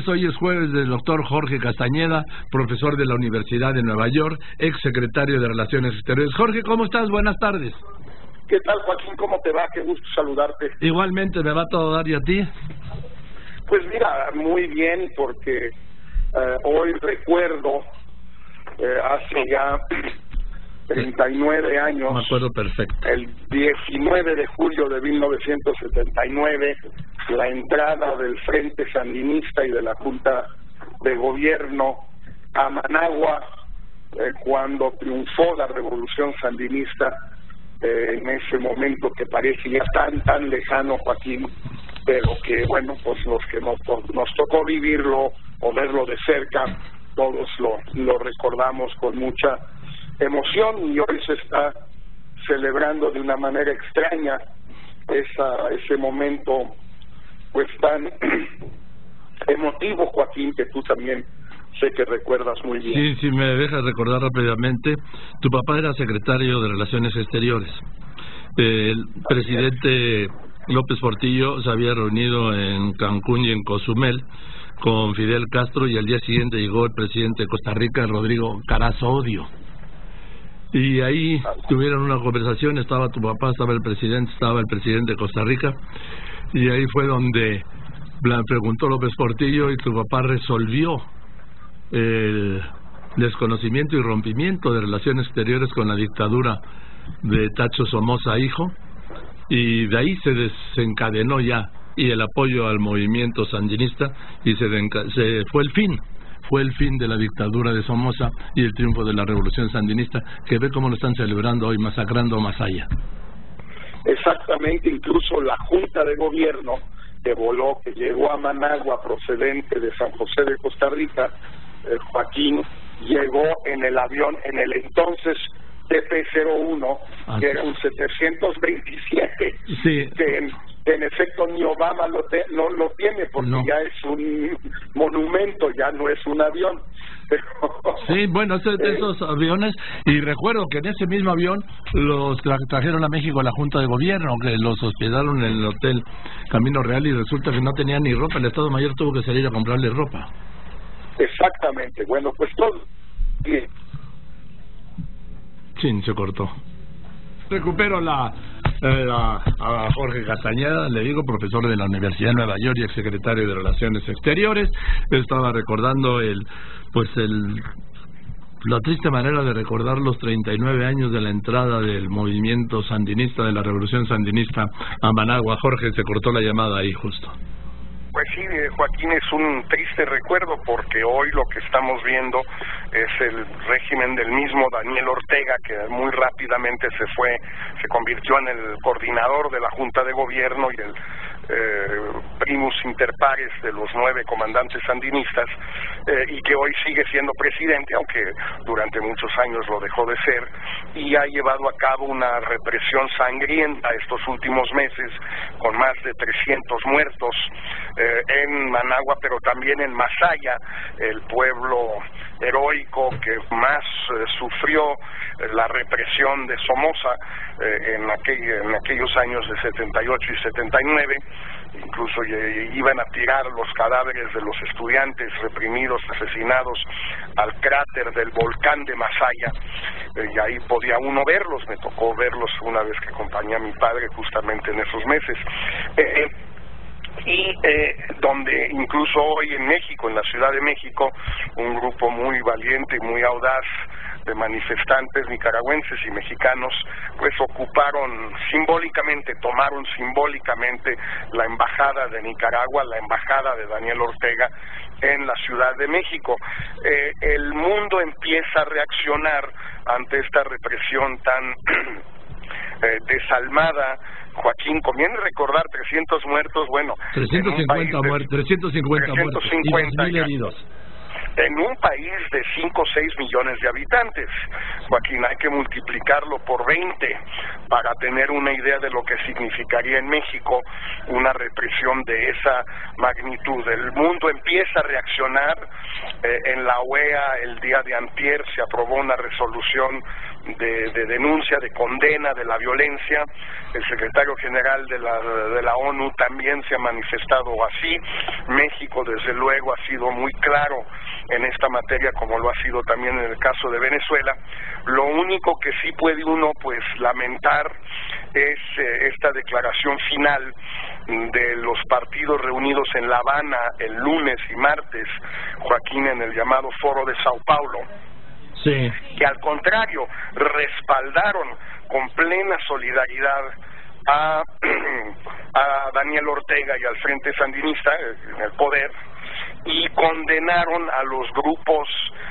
Hoy es jueves del doctor Jorge Castañeda, profesor de la Universidad de Nueva York, ex secretario de Relaciones Exteriores. Jorge, ¿cómo estás? Buenas tardes. ¿Qué tal, Joaquín? ¿Cómo te va? Qué gusto saludarte. Igualmente, me va todo dar, ¿y a ti? Pues mira, muy bien, porque hoy recuerdo hace ya 39 años, me acuerdo perfecto, el 19 de julio de 1979, la entrada del Frente Sandinista y de la Junta de Gobierno a Managua, cuando triunfó la revolución sandinista, en ese momento que parece ya tan lejano, Joaquín, pero que, bueno, pues los que nos tocó vivirlo o verlo de cerca, todos lo recordamos con mucha emoción, y hoy se está celebrando de una manera extraña ese momento pues tan emotivo, Joaquín, que tú también sé que recuerdas muy bien. Sí, me dejas recordar rápidamente. Tu papá era secretario de Relaciones Exteriores. El presidente López Portillo se había reunido en Cancún y en Cozumel con Fidel Castro, y al día siguiente llegó el presidente de Costa Rica, Rodrigo Carazo Odio. Y ahí tuvieron una conversación, estaba tu papá, estaba el presidente de Costa Rica, y ahí fue donde preguntó López Portillo y tu papá resolvió el desconocimiento y rompimiento de relaciones exteriores con la dictadura de Tacho Somoza hijo, y de ahí se desencadenó ya y el apoyo al movimiento sandinista, y fue el fin de la dictadura de Somoza y el triunfo de la revolución sandinista, que ve cómo lo están celebrando hoy, masacrando a Masaya. Exactamente, incluso la Junta de Gobierno que llegó a Managua procedente de San José de Costa Rica, Joaquín, llegó en el avión, en el entonces TP-01, que era un 727, sí, que en efecto ni Obama lo tiene, porque no, ya es un monumento, ya no es un avión. Pero, sí, bueno, de esos aviones, y recuerdo que en ese mismo avión los trajeron a México a la Junta de Gobierno, que los hospedaron en el Hotel Camino Real, y resulta que no tenían ni ropa, el Estado Mayor tuvo que salir a comprarle ropa. Exactamente, bueno, pues todo bien. Sí, se cortó. Recupero a Jorge Castañeda, le digo, profesor de la Universidad de Nueva York y exsecretario de Relaciones Exteriores. Estaba recordando la triste manera de recordar los 39 años de la entrada del movimiento sandinista, de la revolución sandinista a Managua. Jorge, se cortó la llamada ahí justo. Pues sí, Joaquín, es un triste recuerdo, porque hoy lo que estamos viendo es el régimen del mismo Daniel Ortega, que muy rápidamente se convirtió en el coordinador de la Junta de Gobierno y el primus inter pares de los 9 comandantes sandinistas, y que hoy sigue siendo presidente, aunque durante muchos años lo dejó de ser, y ha llevado a cabo una represión sangrienta estos últimos meses, con más de 300 muertos en Managua, pero también en Masaya, el pueblo heroico que más sufrió la represión de Somoza en aquellos años de 78 y 79. Incluso iban a tirar los cadáveres de los estudiantes reprimidos, asesinados, al cráter del volcán de Masaya, y ahí podía uno verlos. Me tocó verlos una vez que acompañé a mi padre justamente en esos meses. Y donde incluso hoy en México, en la Ciudad de México, un grupo muy valiente y muy audaz de manifestantes nicaragüenses y mexicanos, pues tomaron simbólicamente la embajada de Nicaragua, la embajada de Daniel Ortega en la Ciudad de México. El mundo empieza a reaccionar ante esta represión tan desalmada. Joaquín, conviene recordar 300 muertos, bueno, 350 muertos y 2.000 heridos. en un país de 5 o 6 millones de habitantes. Joaquín, hay que multiplicarlo por 20 para tener una idea de lo que significaría en México una represión de esa magnitud. El mundo empieza a reaccionar. En la OEA el día de antier se aprobó una resolución de denuncia, de condena de la violencia. El secretario general de la ONU también se ha manifestado así. México, desde luego, ha sido muy claro en esta materia, como lo ha sido también en el caso de Venezuela. Lo único que sí puede uno pues lamentar es esta declaración final de los partidos reunidos en La Habana el lunes y martes, Joaquín, en el llamado Foro de Sao Paulo, sí, que al contrario respaldaron con plena solidaridad a Daniel Ortega y al Frente Sandinista en el poder, y condenaron a los grupos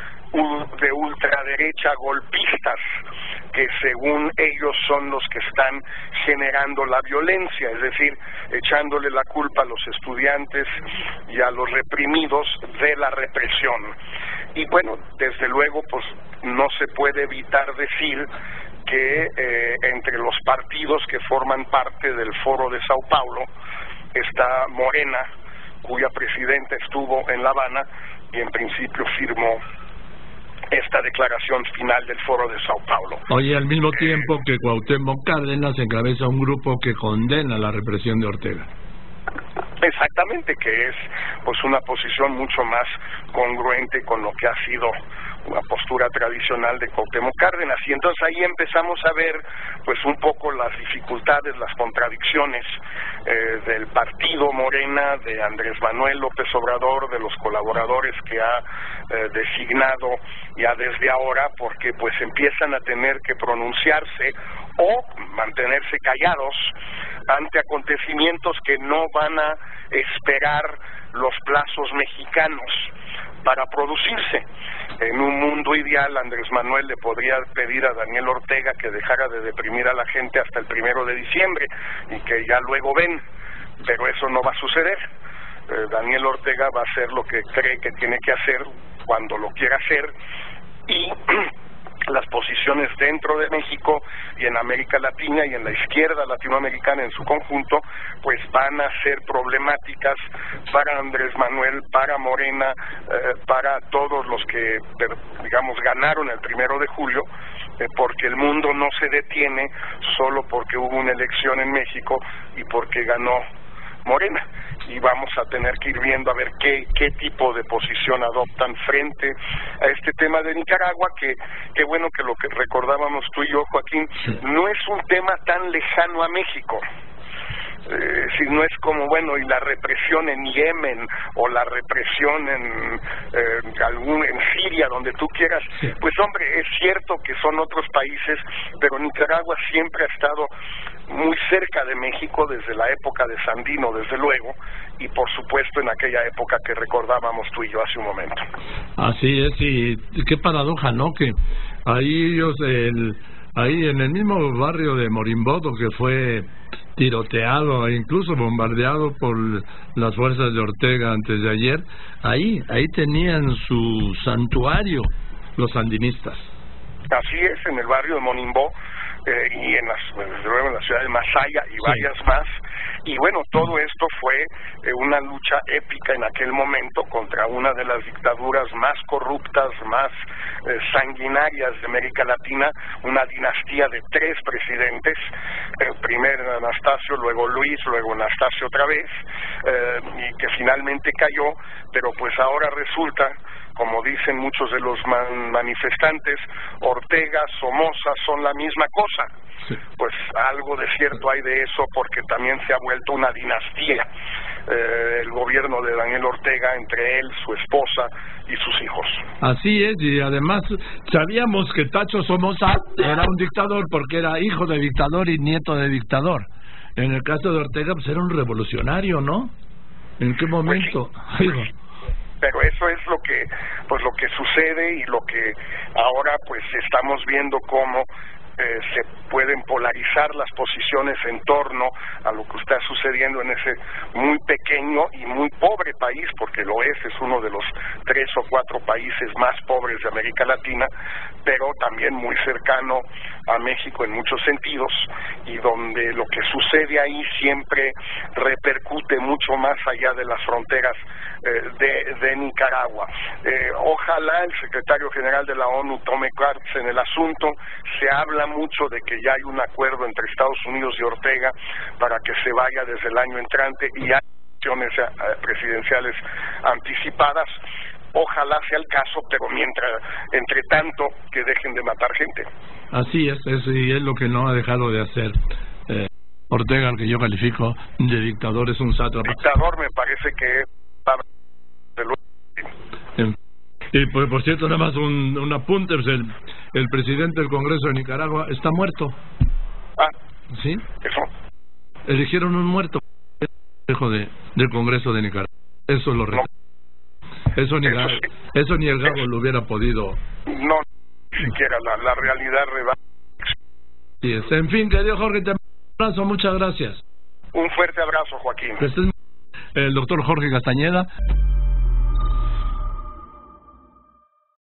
de ultraderecha golpistas que según ellos son los que están generando la violencia, es decir, echándole la culpa a los estudiantes y a los reprimidos de la represión. Y bueno, desde luego pues no se puede evitar decir que entre los partidos que forman parte del Foro de Sao Paulo está Morena, cuya presidenta estuvo en La Habana y en principio firmó esta declaración final del Foro de Sao Paulo. Oye, al mismo tiempo que Cuauhtémoc Cárdenas encabeza un grupo que condena la represión de Ortega. Exactamente, que es pues una posición mucho más congruente con lo que ha sido una postura tradicional de Cuauhtémoc Cárdenas. Y entonces ahí empezamos a ver pues un poco las dificultades, las contradicciones del partido Morena, de Andrés Manuel López Obrador, de los colaboradores que ha designado ya desde ahora, porque pues empiezan a tener que pronunciarse o mantenerse callados ante acontecimientos que no van a esperar los plazos mexicanos para producirse. En un mundo ideal, Andrés Manuel le podría pedir a Daniel Ortega que dejara de deprimir a la gente hasta el 1 de diciembre y que ya luego ven, pero eso no va a suceder. Daniel Ortega va a hacer lo que cree que tiene que hacer cuando lo quiera hacer, y las posiciones dentro de México y en América Latina y en la izquierda latinoamericana en su conjunto pues van a ser problemáticas para Andrés Manuel, para Morena, para todos los que digamos ganaron el 1 de julio, porque el mundo no se detiene solo porque hubo una elección en México y porque ganó Morena, y vamos a tener que ir viendo a ver qué tipo de posición adoptan frente a este tema de Nicaragua, que bueno que lo que recordábamos tú y yo, Joaquín, no es un tema tan lejano a México. Si no es como, bueno, y la represión en Yemen o la represión en Siria, donde tú quieras, pues hombre, es cierto que son otros países, pero Nicaragua siempre ha estado muy cerca de México desde la época de Sandino, desde luego, y por supuesto en aquella época que recordábamos tú y yo hace un momento. Así es, y qué paradoja, ¿no? Que ahí ellos, ahí en el mismo barrio de Morimbodo, que fue tiroteado e incluso bombardeado por las fuerzas de Ortega antes de ayer, ahí tenían su santuario los sandinistas. Así es, en el barrio de Monimbó, y desde luego en la ciudad de Masaya y varias más. Y bueno, todo esto fue una lucha épica en aquel momento contra una de las dictaduras más corruptas, más sanguinarias de América Latina, una dinastía de 3 presidentes, primero Anastasio, luego Luis, luego Anastasio otra vez, y que finalmente cayó, pero pues ahora resulta, como dicen muchos de los manifestantes, Ortega, Somoza son la misma cosa. Sí. Pues algo de cierto hay de eso, porque también se ha vuelto una dinastía el gobierno de Daniel Ortega, entre él, su esposa y sus hijos. Así es, y además sabíamos que Tacho Somoza era un dictador porque era hijo de dictador y nieto de dictador. En el caso de Ortega pues era un revolucionario, ¿no? ¿En qué momento? Pues sí. Pero eso es lo que sucede, y lo que ahora pues estamos viendo cómo se pueden polarizar las posiciones en torno a lo que está sucediendo en ese muy pequeño y muy pobre país, porque lo es uno de los 3 o 4 países más pobres de América Latina, pero también muy cercano a México en muchos sentidos, y donde lo que sucede ahí siempre repercute mucho más allá de las fronteras de Nicaragua. Ojalá el secretario general de la ONU tome cartas en el asunto. Se habla mucho de que ya hay un acuerdo entre Estados Unidos y Ortega para que se vaya desde el año entrante, y hay elecciones presidenciales anticipadas. Ojalá sea el caso, pero entre tanto, que dejen de matar gente. Así es, y es lo que no ha dejado de hacer Ortega, al que yo califico de dictador, es un sátrapa. Dictador me parece que es... Y pues, por cierto, nada más un apunte, pues el presidente del Congreso de Nicaragua está muerto. ¿Sí? Eso. Eligieron un muerto del Congreso de Nicaragua. Eso lo recuerdo. Eso ni el Gago lo hubiera podido. No, ni siquiera la realidad rebasa. Sí, en fin, querido Jorge, te abrazo, muchas gracias. Un fuerte abrazo, Joaquín. El doctor Jorge Castañeda.